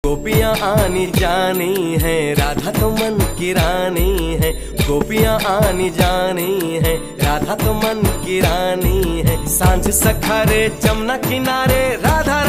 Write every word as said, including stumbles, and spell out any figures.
गोपियाँ आनी जानी है, राधा तो मन की रानी है। गोपियाँ आनी जानी है, राधा तो मन की रानी है। सांझ सखारे जमुना किनारे राधा